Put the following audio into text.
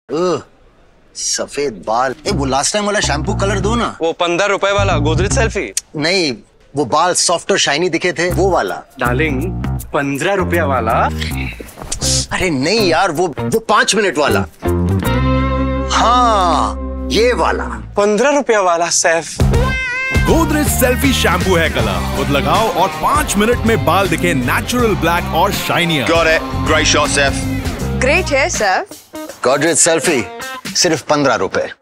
सफेद बाल। वो लास्ट टाइम वाला शैम्पू कलर दो ना। वो 15 रुपए वाला गोदरेज सेल्फी। नहीं, वो बाल सॉफ्ट और शाइनी दिखे थे, वो वाला। डार्लिंग 15 रुपया वाला। अरे नहीं यार, वो 5 मिनट वाला। हाँ, ये वाला 15 रुपया वाला। सैफ, गोदरेज सेल्फी शैम्पू है कलर, खुद लगाओ और 5 मिनट में बाल दिखे नेचुरल ब्लैक और shinier. Got it. Great shot, Seth. Great hair, sir. Godrej selfie सिर्फ 15 रुपए।